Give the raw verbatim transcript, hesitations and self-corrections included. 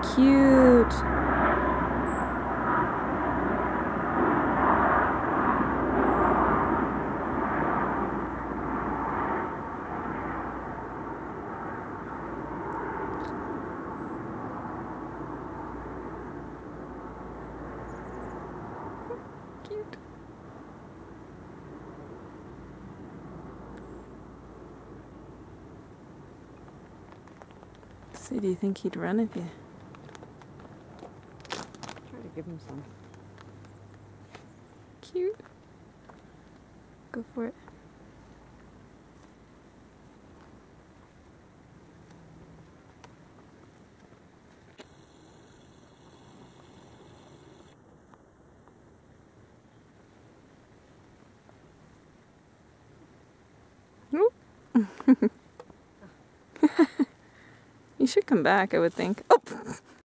cute. Cute. So do you think he'd run if you Try to give him some. Cute. Go for it. You should come back, I would think. Oh!